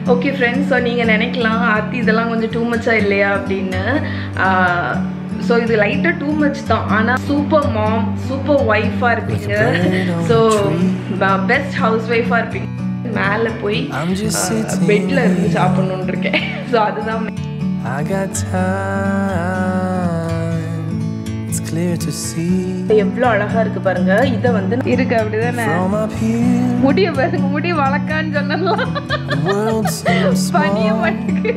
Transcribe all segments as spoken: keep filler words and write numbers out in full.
Okay friends, so நீங்கள் நினைக்கலாம் ஆர்த்தி இதெல்லாம் கொஞ்சம் டூ மச்சாக இல்லையா அப்படின்னு. ஸோ இது லைட்டாக டூ மச் தான், ஆனால் சூப்பர் மாம் சூப்பர் ஒய்ஃபாக இருப்பீங்க. ஸோ பெஸ்ட் ஹவுஸ் ஒய்ஃபாக இருப்பீங்க. மேலே போய் பெட்டில் இருந்து சாப்பிட்ணுன்னு இருக்கேன். ஸோ அதுதான் எவ்வளோ அழகா இருக்கு பாருங்க. இதை வந்து இருக்கு அப்படிதானே, முடிய பாருங்க, முடிய வளர்க்கான்னு சொன்னலாம் பனிய மாட்டுக்கு.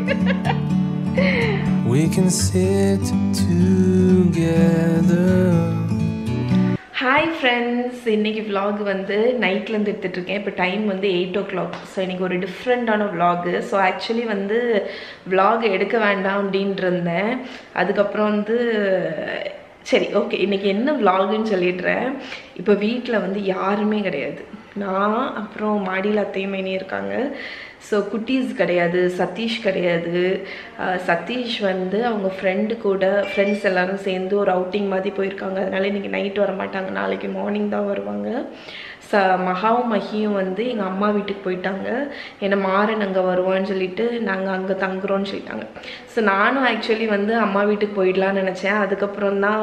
ஹாய் ஃப்ரெண்ட்ஸ், இன்றைக்கி விலாக் வந்து நைட்லேருந்து எடுத்துகிட்ருக்கேன். இப்போ டைம் வந்து எயிட் ஓ கிளாக். ஸோ இன்றைக்கி ஒரு டிஃப்ரெண்ட்டான விலாகு. ஸோ ஆக்சுவலி வந்து விலாக் எடுக்க வேண்டாம் அப்படின்ட்டு இருந்தேன். அதுக்கப்புறம் வந்து சரி ஓகே இன்றைக்கி என்ன விலாகுன்னு சொல்லிடுறேன். இப்போ வீட்டில் வந்து யாருமே கிடையாது. நான் அப்புறம் மாடியில் அத்தையும் மைனி இருக்காங்க. ஸோ குட்டீஸ் கிடையாது, சதீஷ் கிடையாது. சதீஷ் வந்து அவங்க ஃப்ரெண்டு கூட ஃப்ரெண்ட்ஸ் எல்லோரும் சேர்ந்து ஒரு அவுட்டிங் மாதிரி போயிருக்காங்க. அதனால இன்றைக்கி நைட் வர மாட்டாங்க, நாளைக்கு மார்னிங் தான் வருவாங்க. ச மகாவும் மகியும் வந்து எங்கள் அம்மா வீட்டுக்கு போயிட்டாங்க. ஏன்னா மாறன் அங்கே வருவான்னு சொல்லிட்டு நாங்கள் அங்கே தங்குறோன்னு சொல்லிட்டாங்க. ஸோ நானும் ஆக்சுவலி வந்து அம்மா வீட்டுக்கு போயிடலான்னு நினச்சேன். அதுக்கப்புறம் தான்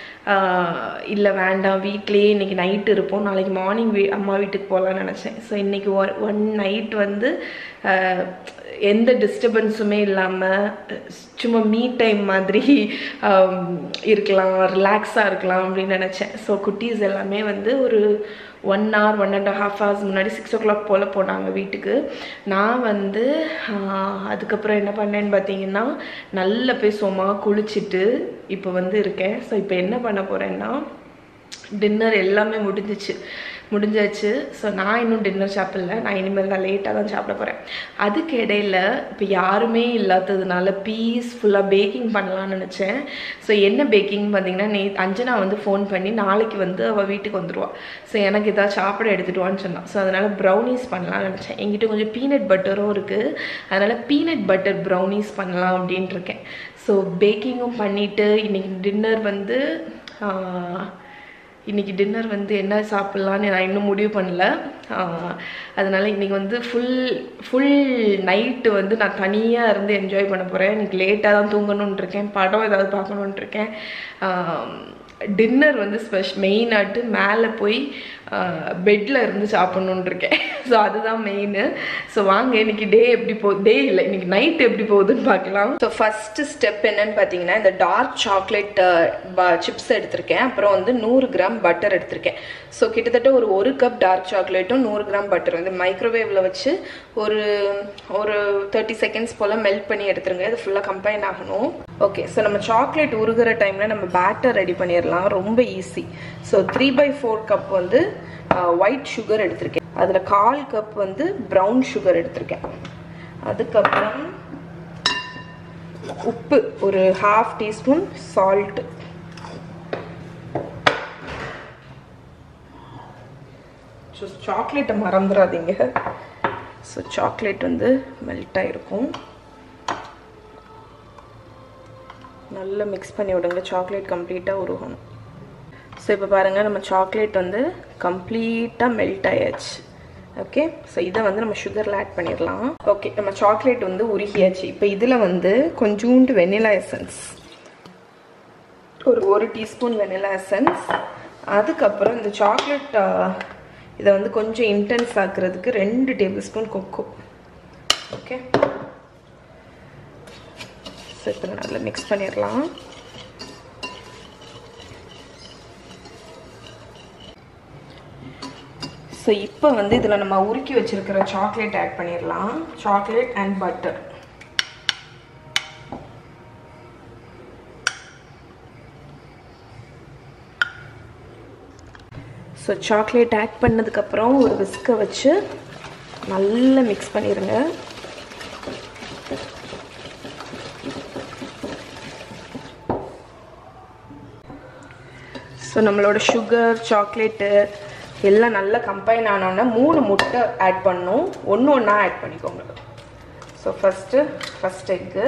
இல்லை வேண்டாம், வீட்லேயே இன்றைக்கி நைட்டு இருப்போம், நாளைக்கு மார்னிங் வீ அம்மா வீட்டுக்கு போகலான்னு நினச்சேன். ஸோ இன்றைக்கி ஒன் ஒன் நைட் வந்து எந்த டிஸ்டர்பன்ஸுமே இல்லாமல் சும்மா மீ டைம் மாதிரி இருக்கலாம், ரிலாக்ஸாக இருக்கலாம் அப்படின்னு நினச்சேன். ஸோ குட்டீஸ் எல்லாமே வந்து ஒரு one hour one and half hours முன்னாடி சிக்ஸ் ஓ கிளாக் போல் போனாங்க வீட்டுக்கு. நான் வந்து அதுக்கப்புறம் என்ன பண்ணேன்னு பார்த்தீங்கன்னா நல்ல போய் சும்மா குளிச்சுட்டு இப்போ வந்து இருக்கேன். ஸோ இப்போ என்ன பண்ண போகிறேன்னா டின்னர் எல்லாமே முடிஞ்சிச்சு முடிஞ்சாச்சு ஸோ நான் இன்னும் டின்னர் சாப்பிடல. நான் இனிமேல் தான் லேட்டாக தான் சாப்பிட போகிறேன். அதுக்கு இடையில் இப்போ யாருமே இல்லாததுனால பீஸ்ஃபுல்லாக பேக்கிங் பண்ணலான்னு நினச்சேன். ஸோ என்ன பேக்கிங் பார்த்தீங்கன்னா, நே அஞ்சனா வந்து ஃபோன் பண்ணி நாளைக்கு வந்து அவள் வீட்டுக்கு வந்துடுவாள். ஸோ எனக்கு எதாவது சாப்பிட எடுத்துகிட்டு வான்னு சொன்னான். ஸோ அதனால் ப்ரௌனிஸ் பண்ணலான்னு நினச்சேன். என்கிட்ட கொஞ்சம் பீனட் பட்டரும் இருக்குது, அதனால் பீனட் பட்டர் ப்ரௌனிஸ் பண்ணலாம் அப்படின்ட்டு இருக்கேன். ஸோ பேக்கிங்கும் பண்ணிவிட்டு இன்றைக்கி டின்னர் வந்து இன்றைக்கி டின்னர் வந்து என்ன சாப்பிட்லான்னு நான் இன்னும் முடிவு பண்ணல. அதனால் இன்றைக்கி வந்து ஃபுல் ஃபுல் நைட்டு வந்து நான் தனியாக இருந்து என்ஜாய் பண்ண போகிறேன். இன்றைக்கி லேட்டாக தான் தூங்கணுன்னு இருக்கேன், படம் ஏதாவது பார்க்கணுன்ட்டு இருக்கேன். டின்னர் வந்து ஸ்பெஷ் மெயினாட்டு மேலே போய் பெட்டில் இருந்து சாப்பிட்ணுன்னு இருக்கேன். ஸோ அதுதான் மெயின். ஸோ வாங்க இன்றைக்கி டே எப்படி போகுது, டே இல்லை இன்றைக்கி நைட் எப்படி போகுதுன்னு பார்க்கலாம். ஸோ ஃபஸ்ட்டு ஸ்டெப் என்னன்னு பார்த்தீங்கன்னா, இந்த டார்க் சாக்லேட் சிப்ஸ் எடுத்திருக்கேன். அப்புறம் வந்து நூறு கிராம் பட்டர் எடுத்திருக்கேன். ஸோ கிட்டத்தட்ட ஒரு ஒரு கப் டார்க் சாக்லேட்டும் நூறு கிராம் பட்டர் வந்து மைக்ரோவேவில் வச்சு ஒரு ஒரு தேர்ட்டி செகண்ட்ஸ் போல் மெல்ட் பண்ணி எடுத்துருங்க. இது ஃபுல்லாக கம்பைன் ஆகணும். ஓகே, ஸோ நம்ம சாக்லேட் உருகிற டைமில் நம்ம பேட்டர் ரெடி பண்ணிடலாம், ரொம்ப easy. So three by four cup வந்து ஒயிட் சுகர் எடுத்திருக்கேன். அதில் கால் கப் வந்து ப்ரௌன் சுகர் எடுத்திருக்கேன். அதுக்கப்புறம் உப்பு ஒரு ஹாஃப் டீஸ்பூன், சால்ட்டு, ஸோ சாக்லேட்டை மறந்துடாதீங்க. ஸோ சாக்லேட் வந்து மெல்ட் ஆகிருக்கும். நல்லா மிக்ஸ் பண்ணி விடுங்க, சாக்லேட் கம்ப்ளீட்டாக உருகணும். ஸோ இப்போ பாருங்கள், நம்ம சாக்லேட் வந்து கம்ப்ளீட்டாக மெல்ட் ஆயாச்சு. ஓகே, ஸோ இதை வந்து நம்ம சுகரில் ஆட் பண்ணிடலாம். ஓகே, நம்ம சாக்லேட் வந்து உருகியாச்சு. இப்போ இதில் வந்து கொஞ்சோண்டு வெனிலா எசன்ஸ், ஒரு ஒரு டீஸ்பூன் வெனிலா எசன்ஸ். அதுக்கப்புறம் இந்த சாக்லேட் இதை வந்து கொஞ்சம் இன்டென்ஸ் ஆக்குறதுக்கு ரெண்டு tablespoon cocoa. Okay, so இப்போ நல்லா மிக்ஸ் பண்ணிடலாம். ஸோ இப்போ வந்து இதில் நம்ம உருக்கி வச்சுருக்கிற சாக்லேட் ஆட் பண்ணிடலாம். Chocolate and butter. So chocolate add பண்ணதுக்கப்புறம் ஒரு விஸ்கை வச்சு நல்லா மிக்ஸ் பண்ணிடுங்க. ஸோ நம்மளோட சுகர் சாக்லேட்டு எல்லாம் நல்லா கம்பைன் ஆனோன்னா மூணு முட்டை ஆட் பண்ணணும். ஒன்று ஒன்றா ஆட் பண்ணிக்கோங்க. ஸோ ஃபஸ்ட்டு ஃபஸ்ட் எக்கு,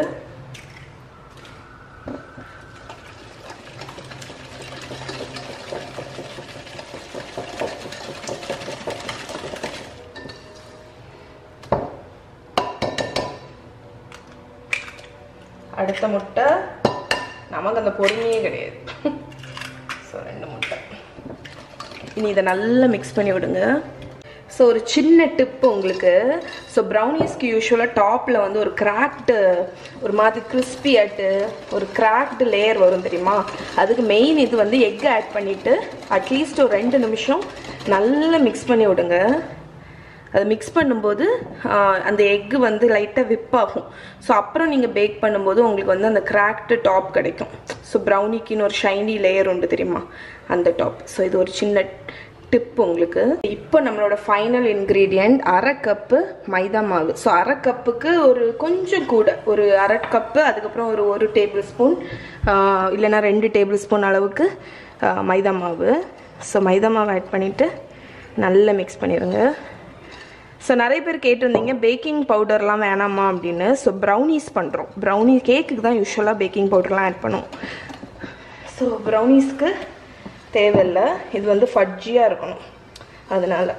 அடுத்த முட்டை நமக்கு அந்த பொறுமையே கிடையாது. ஸோ ரெண்டு முட்டை. இனி இதை நல்லா மிக்ஸ் பண்ணி விடுங்க. ஸோ ஒரு சின்ன டிப்பு உங்களுக்கு. ஸோ ப்ரௌனிஸ்க்கு யூஸ்வலாக டாப்பில் வந்து ஒரு கிராக்டு ஒரு மாதிரி கிறிஸ்பி ஆட்டு ஒரு கிராக்டு லேயர் வரும் தெரியுமா? அதுக்கு மெயின் இது வந்து எக் ஆட் பண்ணிவிட்டு அட்லீஸ்ட் ஒரு ரெண்டு நிமிஷம் நல்லா மிக்ஸ் பண்ணி விடுங்க. அது மிக்ஸ் பண்ணும்போது அந்த எக்கு வந்து லைட்டாக விப் ஆகும். ஸோ அப்புறம் நீங்கள் பேக் பண்ணும்போது உங்களுக்கு வந்து அந்த கிராக்டு டாப் கிடைக்கும். ஸோ ப்ரௌனிக்குன்னு ஒரு ஷைனி லேயர் உண்டு தெரியுமா, அந்த டாப். ஸோ இது ஒரு சின்ன டிப் உங்களுக்கு. இப்போ நம்மளோட ஃபைனல் இன்க்ரீடியண்ட் அரை கப்பு மைதா மாவு. ஸோ அரை கப்புக்கு ஒரு கொஞ்சம் கூட ஒரு அரை கப்பு, அதுக்கப்புறம் ஒரு ஒரு டேபிள் ஸ்பூன் இல்லைனா ரெண்டு டேபிள் ஸ்பூன் அளவுக்கு மைதா மாவு. ஸோ மைதா மாவு ஆட் பண்ணிவிட்டு நல்லா மிக்ஸ் பண்ணிடுங்க. ஸோ நிறைய பேர் கேட்டிருந்தீங்க பேக்கிங் பவுடர்லாம் வேணாமா அப்படின்னு. ஸோ ப்ரௌனிஸ் பண்ணுறோம். ப்ரௌனி கேக்குக்கு தான் யூஸ்வலாக பேக்கிங் பவுடர்லாம் ஆட் பண்ணுவோம். ஸோ ப்ரௌனிஸ்க்கு தேவையில்லை, இது வந்து ஃபட்ஜியாக இருக்கணும் அதனால்.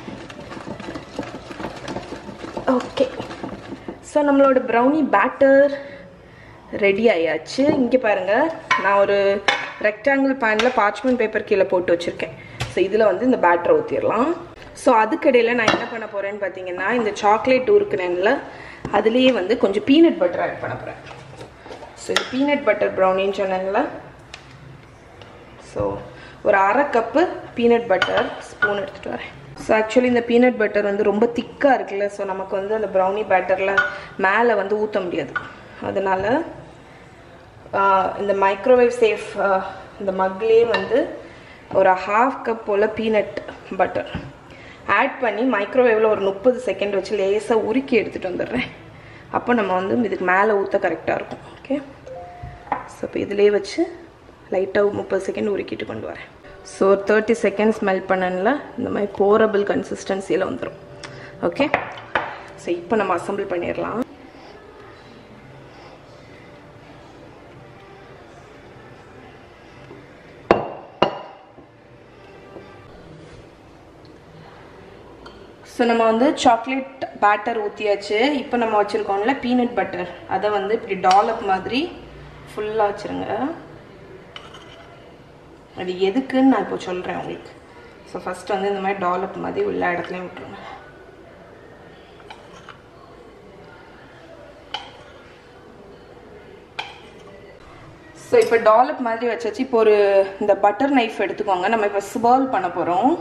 ஓகே, ஸோ நம்மளோட ப்ரௌனி பேட்டர் ரெடி ஆயாச்சு. இங்கே பாருங்கள், நான் ஒரு ரெக்டாங்கிள் பேனில் பார்ச்மெண்ட் பேப்பர் கீழே போட்டு வச்சுருக்கேன். ஸோ இதில் வந்து இந்த பேட்டரை ஊற்றிடலாம். ஸோ அதுக்கடையில் நான் என்ன பண்ண போகிறேன்னு பார்த்தீங்கன்னா, இந்த சாக்லேட் உருக்குனேன்ல அதுலேயே வந்து கொஞ்சம் பீனட் பட்டர் ஆட் பண்ண போகிறேன். ஸோ இது பீனட் பட்டர் ப்ரௌனின்னு சொன்னேன்ல. ஸோ ஒரு அரை கப்பு பீனட் பட்டர் ஸ்பூன் எடுத்துகிட்டு வரேன். ஸோ ஆக்சுவலி இந்த பீனட் பட்டர் வந்து ரொம்ப திக்காக இருக்குல்ல, ஸோ நமக்கு வந்து அந்த ப்ரௌனி பேட்டரில் மேலே வந்து ஊற்ற முடியாது. அதனால் இந்த மைக்ரோவேவ் சேஃப் இந்த மக்லேயே வந்து ஒரு ஹாஃப் கப் போல் பீனட் பட்டர் ஆட் பண்ணி மைக்ரோவேவில் ஒரு முப்பது செகண்ட் வச்சு லேசாக உருக்கி எடுத்துகிட்டு வந்துடுறேன். அப்போ நம்ம வந்து இதுக்கு மேலே ஊற்ற கரெக்டாக இருக்கும். ஓகே, ஸோ இப்போ இதிலே வச்சு லைட்டாக முப்பது செகண்ட் உருக்கிட்டு கொண்டு வரேன். ஸோ ஒரு தேர்ட்டி செகண்ட்ஸ் மெல்ட் பண்ணல இந்த மாதிரி போரபிள் கன்சிஸ்டன்சியில் வந்துடும். ஓகே, ஸோ இப்போ நம்ம அசம்பிள் பண்ணிடலாம். ஸோ நம்ம வந்து சாக்லேட் பேட்டர் ஊற்றியாச்சு. இப்போ நம்ம வச்சுருக்கோம்ல பீனட் பட்டர், அதை வந்து இப்படி டாலப் மாதிரி ஃபுல்லாக வச்சுருங்க. அது எதுக்குன்னு நான் இப்போ சொல்கிறேன் உங்களுக்கு. ஸோ ஃபஸ்ட் வந்து இந்த மாதிரி டாலப் மாதிரி எல்லா இடத்துலையும் விட்டுருங்க. ஸோ இப்போ டாலப் மாதிரி வச்சாச்சு. இப்போ ஒரு இந்த பட்டர் நைஃப் எடுத்துக்கோங்க. நம்ம இப்போ ஸ்வர்ல் பண்ண போகிறோம்.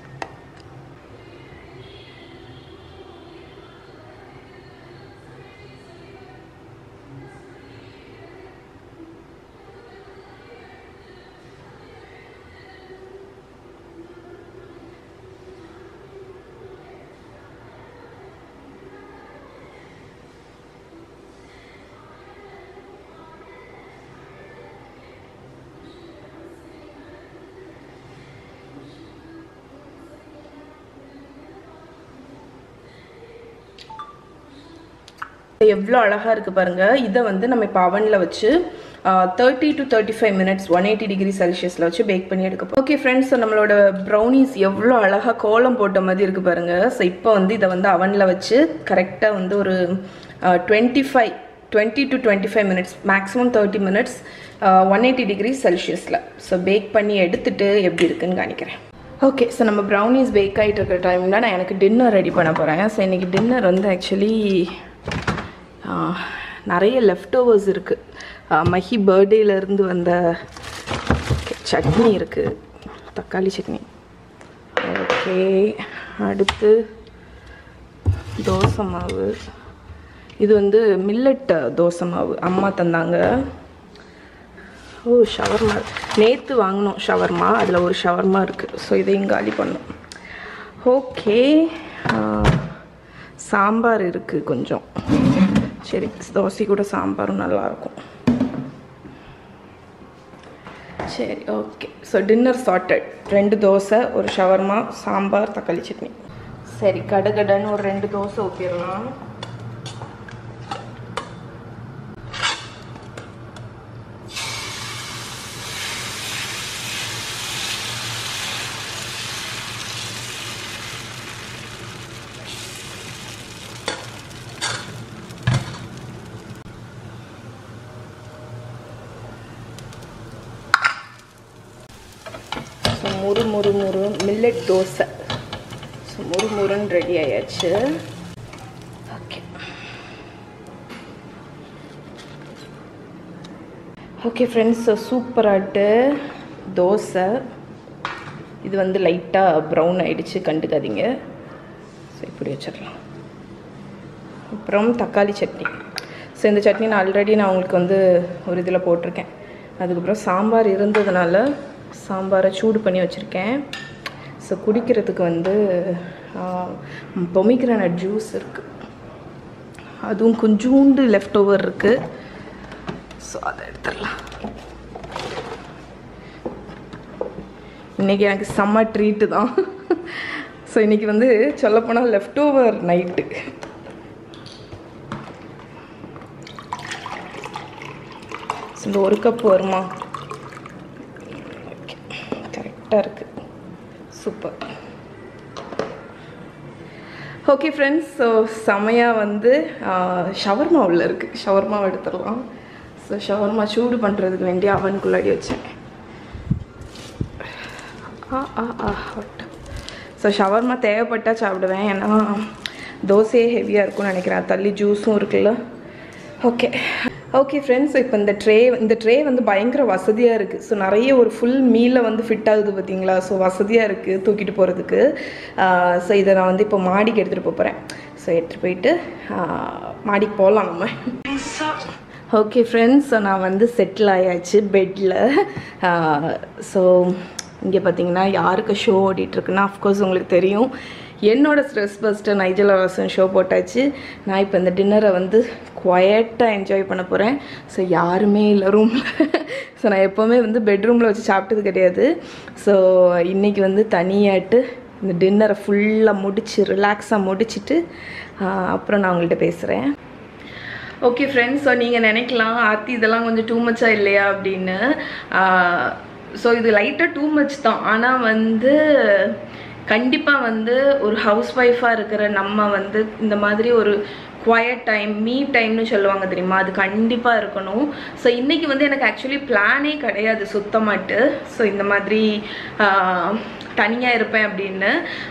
எவ்வளோ அழகாக இருக்குது பாருங்கள். இதை வந்து நம்ம இப்போ அவனில் வச்சு thirty to thirty five minutes one eighty degree செல்சியஸில் வச்சு பேக் பண்ணி எடுக்கப்போ. ஓகே ஃப்ரெண்ட்ஸ், ஸோ நம்மளோட ப்ரௌனிஸ் எவ்வளோ அழகாக கோலம் போட்ட மாதிரி இருக்குது பாருங்கள். ஸோ இப்போ வந்து இதை வந்து அவனில் வச்சு கரெக்டாக வந்து ஒரு twenty five twenty to twenty five minutes maximum thirty minutes one eighty degree செல்சியஸில் ஸோ பேக் பண்ணி எடுத்துகிட்டு எப்படி இருக்குன்னு காணிக்கிறேன். ஓகே, ஸோ நம்ம ப்ரௌனிஸ் பேக் ஆகிட்டு இருக்கிற டைமில் நான் எனக்கு டின்னர் ரெடி பண்ண போகிறேன். ஸோ இன்றைக்கி டின்னர் வந்து ஆக்சுவலி நிறைய லெஃப்ட் ஓவர்ஸ் இருக்குது. மஹி பர்த்டேலேருந்து வந்த சட்னி இருக்குது, தக்காளி சட்னி. ஓகே, அடுத்து தோசை மாவு. இது வந்து மில்லட் தோசை மாவு அம்மா தந்தாங்க. ஓ, ஷவர்மா நேற்று வாங்கினோம் ஷவர்மா, அதில் ஒரு ஷவர்மா இருக்குது. ஸோ இதையும் காலி பண்ணோம். ஓகே, சாம்பார் இருக்குது கொஞ்சம். சரி, தோசை கூட சாம்பாரும் நல்லாயிருக்கும். சரி, ஓகே. So dinner chartered. ரெண்டு தோசை, ஒரு ஷவர்மா, சாம்பார், தக்காளி சட்னி. சரி, கடகடன்னு ஒரு ரெண்டு தோசை ஊற்றிடலாம். முறு முறு முறு மில்லட் தோசை. ஸோ முறு முருன்னு ரெடி ஆயாச்சு. ஓகே ஓகே ஃப்ரெண்ட்ஸ், சூப்பராகிட்டு தோசை. இது வந்து லைட்டாக ப்ரௌன் ஆகிடுச்சு, கண்டுக்காதீங்க. ஸோ இப்படி வச்சிடலாம். அப்புறம் தக்காளி சட்னி. ஸோ இந்த சட்னி நான் ஆல்ரெடி நான் உங்களுக்கு வந்து ஒரு இதில் போட்டிருக்கேன். அதுக்கப்புறம் சாம்பார் இருந்ததுனால சாம்பாரை சூடு பண்ணி வச்சுருக்கேன். ஸோ குடிக்கிறதுக்கு வந்து பொமிக்ரானட் ஜூஸ் இருக்குது, அதுவும் கொஞ்சோண்டு லெஃப்ட் ஓவர் இருக்குது. ஸோ அதை எடுத்துடலாம். இன்றைக்கி எனக்கு செம்ம ட்ரீட்டு தான். ஸோ இன்றைக்கி வந்து சொல்லப்போனால் லெஃப்ட் ஓவர் நைட்டு. இந்த ஒரு கப் வருமா? ஓகே, கரெக்டாக இருக்குது. சூப்பர். ஓகே ஃப்ரெண்ட்ஸ், ஸோ செமையாக வந்து ஷவர்மா உள்ள இருக்குது. ஷவர்மாவை எடுத்துடலாம். ஸோ ஷவர்மா சூடு பண்ணுறதுக்கு வேண்டி அவனுக்குள்ளாடி வச்சேன். ஆ ஆ ஆ ஹாட். ஸோ ஷவர்மா தேவைப்பட்டால் சாப்பிடுவேன், ஏன்னா தோசையே ஹெவியாக இருக்கும்னு நினைக்கிறேன். தள்ளி ஜூஸும் இருக்குல்ல. ஓகே ஓகே ஃப்ரெண்ட்ஸ், இப்போ இந்த ட்ரே இந்த ட்ரே வந்து பயங்கர வசதியாக இருக்குது. ஸோ நிறைய ஒரு ஃபுல் மீலில் வந்து ஃபிட் ஆகுது பார்த்தீங்களா? ஸோ வசதியாக இருக்குது தூக்கிட்டு போகிறதுக்கு. ஸோ இதை நான் வந்து இப்போ மாடிக்கு எடுத்துகிட்டு போகிறேன். ஸோ எடுத்துகிட்டு போயிட்டு மாடிக்கு போகலாம் நம்ம. ஓகே ஃப்ரெண்ட்ஸ், ஸோ நான் வந்து செட்டில் ஆயாச்சு பெட்டில். ஸோ இங்கே பார்த்தீங்கன்னா யாருக்கு ஷோ ஓடிட்டுருக்குன்னா அஃப்கோர்ஸ் உங்களுக்கு தெரியும், என்னோடய ஸ்ட்ரெஸ் பஸ்டர் நைஜல் அரசன் ஷோ போட்டாச்சு. நான் இப்போ இந்த டின்னரை வந்து குவைட்டாக என்ஜாய் பண்ண போகிறேன். ஸோ யாருமே இல்லை ரூமில். ஸோ நான் எப்போவுமே வந்து பெட்ரூமில் வச்சு சாப்பிட்டது கிடையாது. ஸோ இன்றைக்கி வந்து தனியாட்டு இந்த டின்னரை ஃபுல்லாக முடிச்சு ரிலாக்ஸாக முடிச்சுட்டு அப்புறம் நான் உங்கள்கிட்ட பேசுகிறேன். ஓகே ஃப்ரெண்ட்ஸ், ஸோ நீங்கள் நினைக்கலாம் ஆர்த்தி இதெல்லாம் கொஞ்சம் டூ மச்சாக இல்லையா அப்படின்னு. ஸோ இது லைட்டாக டூ மச் தான். ஆனால் வந்து கண்டிப்பாக வந்து ஒரு ஹவுஸ் ஒய்ஃபாக இருக்கிற நம்ம வந்து இந்த மாதிரி ஒரு குவைட் டைம், மீ டைம்னு சொல்லுவாங்க தெரியுமா, அது கண்டிப்பாக இருக்கணும். ஸோ இன்றைக்கி வந்து எனக்கு ஆக்சுவலி பிளானே கிடையாது சுத்தமாட்டு. ஸோ இந்த மாதிரி தனியாக இருப்பேன் அப்படின்னு.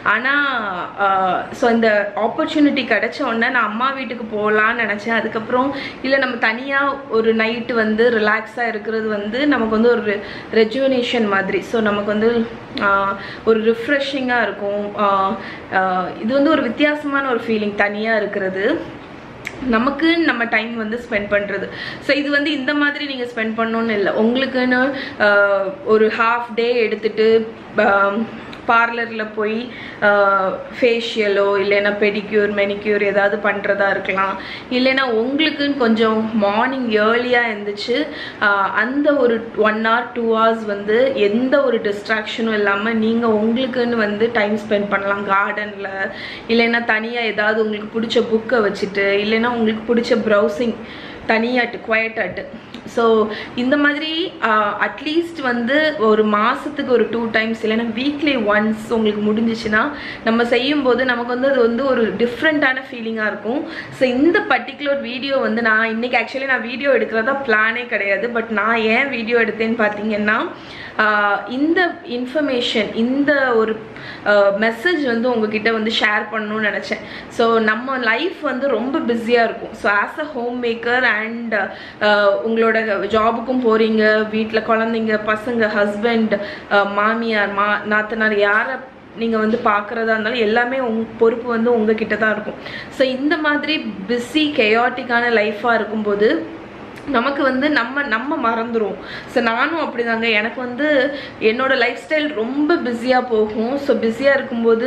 ஆனால் ஸோ இந்த ஆப்பர்ச்சுனிட்டி கிடைச்ச உடனே நான் அம்மா வீட்டுக்கு போகலான்னு நினச்சேன். அதுக்கப்புறம் இல்லை நம்ம தனியாக ஒரு நைட்டு வந்து ரிலாக்ஸாக இருக்கிறது வந்து நமக்கு வந்து ஒரு ரெஜுவனேஷன் மாதிரி. ஸோ நமக்கு வந்து ஒரு ரிஃப்ரெஷிங்காக இருக்கும். இது வந்து ஒரு வித்தியாசமான ஒரு ஃபீலிங் தனியாக இருக்கிறது, நமக்கு நம்ம டைம் வந்து ஸ்பெண்ட் பண்ணுறது. ஸோ இது வந்து இந்த மாதிரி நீங்கள் ஸ்பெண்ட் பண்ணணுன்னு இல்லை, உங்களுக்குன்னு ஒரு ஹாஃப் டே எடுத்துகிட்டு பார்லரில் போய் ஃபேஷியலோ இல்லைன்னா பெடிக்யூர் மெனிக்யூர் ஏதாவது பண்ணுறதா இருக்கலாம். இல்லைன்னா உங்களுக்குன்னு கொஞ்சம் மார்னிங் ஏர்லியாக இருந்துச்சு அந்த ஒரு ஒன் ஹவர் டூ ஹவர்ஸ் வந்து எந்த ஒரு டிஸ்ட்ராக்ஷனும் இல்லாமல் நீங்கள் உங்களுக்குன்னு வந்து டைம் ஸ்பெண்ட் பண்ணலாம் கார்டனில். இல்லைன்னா தனியாக ஏதாவது உங்களுக்கு பிடிச்ச புக்கை வச்சுட்டு, இல்லைன்னா உங்களுக்கு பிடிச்ச ப்ரௌசிங் தனியாட்டு குவைட்டாட்டு. ஸோ இந்த மாதிரி அட்லீஸ்ட் வந்து ஒரு மாதத்துக்கு ஒரு டூ டைம்ஸ் இல்லைன்னா வீக்லி ஒன்ஸ் உங்களுக்கு முடிஞ்சிச்சுன்னா நம்ம செய்யும்போது நமக்கு வந்து அது வந்து ஒரு டிஃப்ரெண்ட்டான ஃபீலிங்காக இருக்கும். ஸோ இந்த பர்டிகுலர் வீடியோ வந்து நான் இன்றைக்கி ஆக்சுவலி நான் வீடியோ எடுக்கிறதா பிளானே கிடையாது. பட் நான் ஏன் வீடியோ எடுத்தேன்னு பார்த்தீங்கன்னா, இந்த இன்ஃபர்மேஷன் இந்த ஒரு மெசேஜ் வந்து உங்ககிட்ட வந்து ஷேர் பண்ணணும்னு நினச்சேன். ஸோ நம்ம லைஃப் வந்து ரொம்ப பிஸியாக இருக்கும். So as a homemaker and உங்களோட ஜாபுக்கும் போகிறீங்க, வீட்டில் குழந்தைங்க பசங்க ஹஸ்பண்ட் மாமியார் மா நாத்தனார் யாரை நீங்கள் வந்து பார்க்குறதா இருந்தாலும் எல்லாமே உங் பொறுப்பு வந்து உங்ககிட்ட தான் இருக்கும். ஸோ இந்த மாதிரி பிஸி கெயாட்டிக்கான லைஃபாக இருக்கும்போது நமக்கு வந்து நம்ம நம்ம மறந்துடும். ஸோ நானும் அப்படி தாங்க, எனக்கு வந்து என்னோடய லைஃப் ஸ்டைல் ரொம்ப பிஸியாக போகும். ஸோ பிஸியாக இருக்கும்போது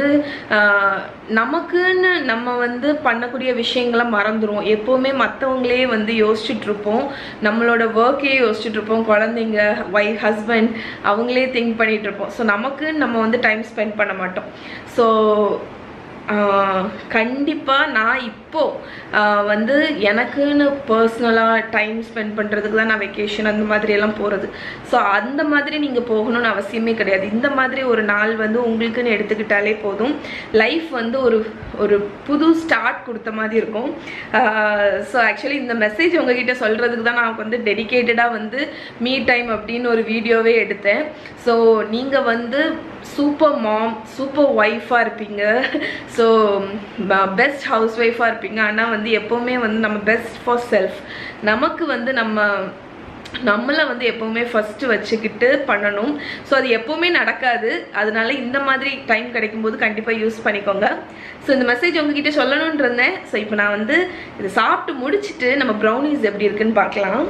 நமக்குன்னு நம்ம வந்து பண்ணக்கூடிய விஷயங்களை மறந்துடும். எப்போவுமே மற்றவங்களே வந்து யோசிச்சுட்ருப்போம், நம்மளோட ஒர்க்கையே யோசிச்சுட்ருப்போம், குழந்தைங்க ஒய்ஃப் ஹஸ்பண்ட் அவங்களே திங்க் பண்ணிகிட்ருப்போம். ஸோ நமக்குன்னு நம்ம வந்து டைம் ஸ்பெண்ட் பண்ண மாட்டோம். ஸோ கண்டிப்பாக நான் இப்போ இப்போது வந்து எனக்குன்னு பர்சனலாக டைம் ஸ்பெண்ட் பண்ணுறதுக்கு தான் நான் வெக்கேஷன் அந்த மாதிரியெல்லாம் போகிறது. ஸோ அந்த மாதிரி நீங்கள் போகணும்னு அவசியமே கிடையாது. இந்த மாதிரி ஒரு நாள் வந்து உங்களுக்குன்னு எடுத்துக்கிட்டாலே போதும். லைஃப் வந்து ஒரு ஒரு புது ஸ்டார்ட் கொடுத்த மாதிரி இருக்கும். ஸோ ஆக்சுவலி இந்த மெசேஜ் உங்ககிட்ட சொல்கிறதுக்கு தான் நான் வந்து டெடிக்கேட்டடாக வந்து மீ டைம் அப்படின்னு ஒரு வீடியோவே எடுத்தேன். ஸோ நீங்கள் வந்து சூப்பர் மாம், சூப்பர் ஒய்ஃபாக இருப்பீங்க. ஸோ பெஸ்ட் ஹவுஸ் ஒய்ஃபாக இருப்பீங்க. ஆனால் வந்து எப்போவுமே வந்து நம்ம பெஸ்ட் ஃபார் செல்ஃப், நமக்கு வந்து நம்ம நம்மளை வந்து எப்போவுமே ஃபஸ்ட்டு வச்சுக்கிட்டு பண்ணணும். ஸோ அது எப்போவுமே நடக்காது. அதனால இந்த மாதிரி டைம் கிடைக்கும்போது கண்டிப்பாக யூஸ் பண்ணிக்கோங்க. ஸோ இந்த மெசேஜ் உங்ககிட்ட சொல்லணும்னு இருந்தேன். ஸோ இப்போ நான் வந்து இதை சாப்பிட்டு முடிச்சுட்டு நம்ம ப்ரௌனிஸ் எப்படி இருக்குன்னு பார்க்கலாம்.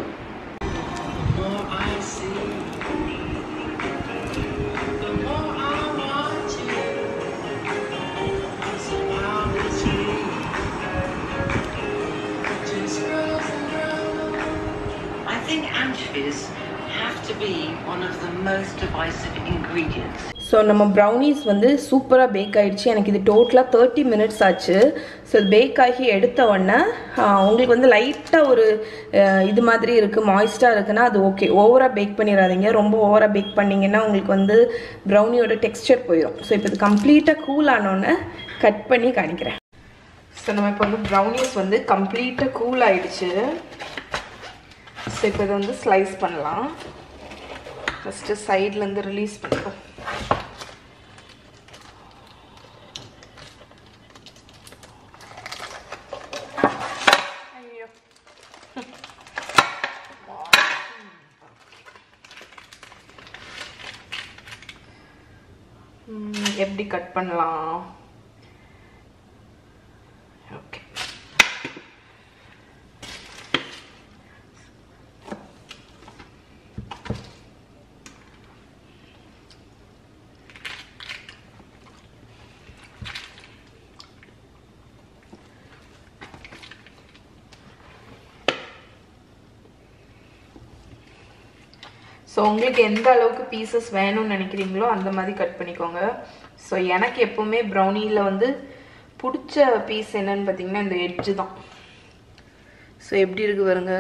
ஸோ நம்ம ப்ரௌனிஸ் வந்து சூப்பராக பேக் ஆகிடுச்சு. எனக்கு இது டோட்டலாக தேர்ட்டி மினிட்ஸ் ஆச்சு. ஸோ இது பேக் ஆகி எடுத்த உடனே உங்களுக்கு வந்து லைட்டாக ஒரு இது மாதிரி இருக்குது, மாய்ஸ்டாக இருக்குன்னா அது ஓகே. ஓவராக பேக் பண்ணிடாதீங்க. ரொம்ப ஓவராக பேக் பண்ணிங்கன்னா உங்களுக்கு வந்து ப்ரௌனியோட டெக்ஸ்டர் போயிடும். ஸோ இப்போ இது கம்ப்ளீட்டாக கூல் ஆனோடனே கட் பண்ணி காணிக்கிறேன். ஸோ நம்ம இப்போ வந்து ப்ரௌனிஸ் வந்து கம்ப்ளீட்டாக கூல் ஆகிடுச்சு. ஸோ இப்போ இதை வந்து ஸ்லைஸ் பண்ணலாம். ஃபஸ்ட்டு சைட்லேருந்து ரிலீஸ் பண்ணிப்போம். ஐயோ, எப்படி கட் பண்ணலாம்? ஓகே, ஸோ உங்களுக்கு எந்த அளவுக்கு பீசஸ் வேணும்னு நினைக்கிறீங்களோ அந்த மாதிரி கட் பண்ணிக்கோங்க. ஸோ எனக்கு எப்போவுமே ப்ரௌனியில் வந்து பிடிச்ச பீஸ் என்னன்னு பார்த்தீங்கன்னா இந்த எட்ஜு தான். ஸோ எப்படி இருக்கு பாருங்க,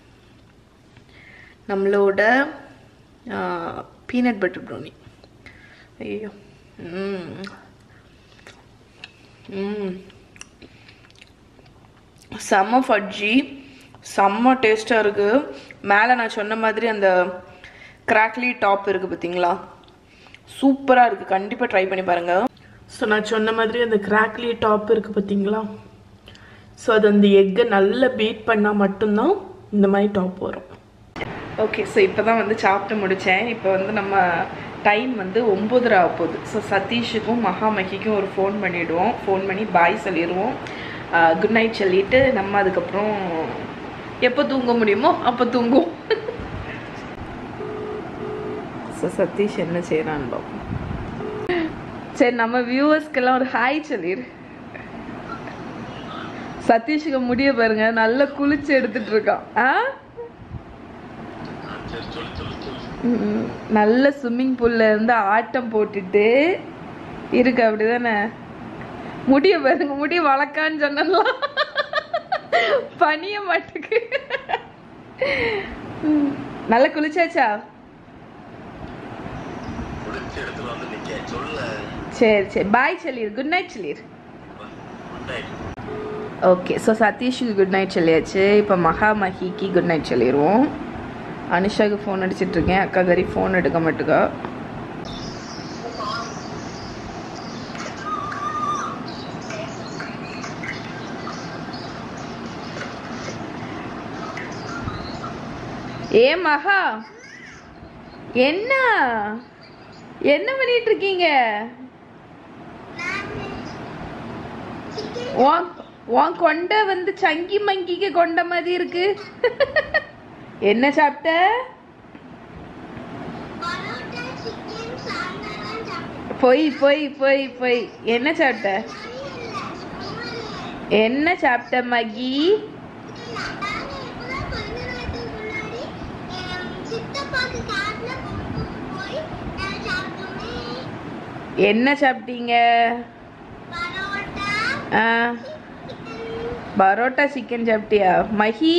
நம்மளோட பீனட் பட்டர் ப்ரௌனி. ஐயோ, ம் ம் செம்ம ஃபட்ஜி, செம்ம டேஸ்ட்டாக இருக்குது. மேலே நான் சொன்ன மாதிரி அந்த கிராக்லி டாப் இருக்குது பார்த்தீங்களா, சூப்பராக இருக்குது. கண்டிப்பாக ட்ரை பண்ணி பாருங்கள். ஸோ நான் சொன்ன மாதிரி அந்த கிராக்லி டாப் இருக்குது பார்த்தீங்களா, ஸோ அது அந்த எக்கை நல்லா பீட் பண்ணால் மட்டும்தான் இந்த மாதிரி டாப் வரும். ஓகே, ஸோ இப்போ தான் வந்து சாப்பிட்டு முடித்தேன். இப்போ வந்து நம்ம டைம் வந்து ஒம்பதரை ஆக போகுது. ஸோ சதீஷுக்கும் மகாமகிக்கும் ஒரு ஃபோன் பண்ணிவிடுவோம். ஃபோன் பண்ணி பாய் சொல்லிடுவோம், குட் நைட் சொல்லிவிட்டு நம்ம அதுக்கப்புறம் எப்போ தூங்க முடியுமோ அப்போ தூங்குவோம். ஸோ சதீஷ் என்ன செய்யறான்னு பார்ப்போம். சரி, நம்ம வியூவர்ஸ்க்கெல்லாம் ஒரு ஹாய் சொல்லிடு. சதீஷுக்கு முடிய பாருங்க, நல்லா குளிச்சு எடுத்துட்டு இருக்கான். ஆ, நல்ல ஸ்விம்மிங் பூல்ல இருந்து ஆட்டம் போட்டுட்டு இருக்கு, அப்படிதானே? முடிய பாருங்க, முடிய வளர்க்கான்னு சொன்னலாம், பனிய மாட்டுக்கு. நல்லா குளிச்சாச்சா? சரி சரி, பாய் சொல்லிடு, குட் நைட் சொல்லிடு. ஓகே, ஸோ சதீஷுக்கு குட் நைட் சொல்லியாச்சு. இப்போ மகாமகிக்கு குட் நைட் சொல்லிடுவோம். அனுஷாவுக்கு ஃபோன் அடிச்சிட்ருக்கேன், அக்கா கறி ஃபோன் எடுக்க மாட்டுக்கா. ஏ மகா, என்ன என்ன பண்ணிட்டு இருக்கீங்க? உன் கொண்ட வந்து சங்கி மங்கிக்கு கொண்ட மாதிரி இருக்கு. என்ன சாப்பிட்ட? பொய் பொய் பொய் பொய். என்ன சாப்பிட்ட? என்ன சாப்பிட்ட மகி? என்ன சாப்பிட்டீங்க? பரோட்டா சிக்கன் சாப்பிட்டியா? மஹி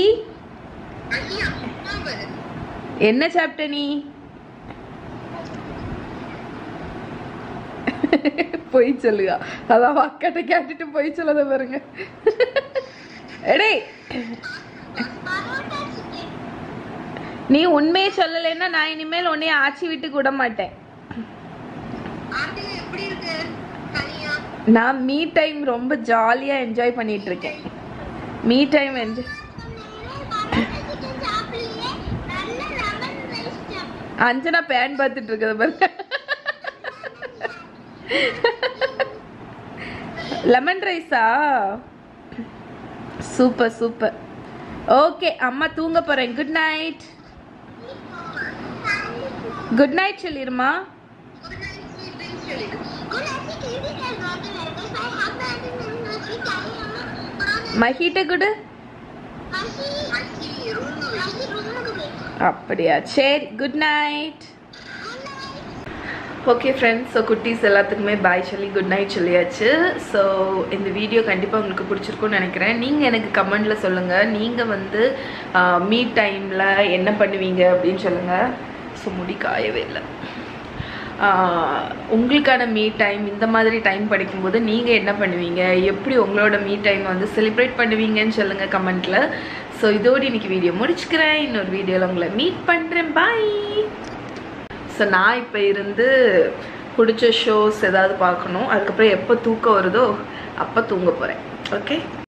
என்ன சாப்பிட்ட நீ? பொய் சொல்லுங்க. அதான் அக்காட்ட கேட்டுட்டு பொய் சொல்லாத பாருங்க. எடே நீ உண்மையை சொல்லலைன்னா நான் இனிமேல் உன்னைய ஆச்சி வீட்டுக்கு விட மாட்டேன். நான் மீ டைம் ரொம்ப ஜாலியா என்ஜாய் பண்ணிட்டு இருக்கேன். Me time enjoy. Anjana fan பார்த்துட்டு இருக்கிறத பாருங்க. லெமன் ரைஸா? Super super. ஓகே அம்மா தூங்க போறேன். Good night. குட் நைட் சொல்லிருமா. மஹிட்ட குடு. அப்படியா சரி. Good night. Okay friends, so குட்டீஸ் எல்லாத்துக்குமே பாய் சொல்லி குட் நைட் சொல்லியாச்சு. ஸோ இந்த வீடியோ கண்டிப்பாக உங்களுக்கு பிடிச்சிருக்குன்னு நினைக்கிறேன். நீங்கள் எனக்கு கமெண்டில் சொல்லுங்கள், நீங்கள் வந்து மீ டைமில் என்ன பண்ணுவீங்க அப்படின்னு சொல்லுங்கள். ஸோ முடி காயவே இல்லை. உங்களுக்கான மீ டைம் இந்த மாதிரி டைம் படிக்கும்போது நீங்கள் என்ன பண்ணுவீங்க, எப்படி உங்களோட மீ டைம் வந்து செலிப்ரேட் பண்ணுவீங்கன்னு சொல்லுங்கள் கமெண்ட்டில். ஸோ இதோடு இன்றைக்கி வீடியோ முடிச்சுக்கிறேன். இன்னொரு வீடியோவில் உங்களை மீட் பண்ணுறேன். பாய். ஸோ நான் இப்போ இருந்து பிடிச்ச ஷோஸ் ஏதாவது பார்க்கணும். அதுக்கப்புறம் எப்போ தூக்கம் வருதோ அப்போ தூங்க போகிறேன். ஓகே.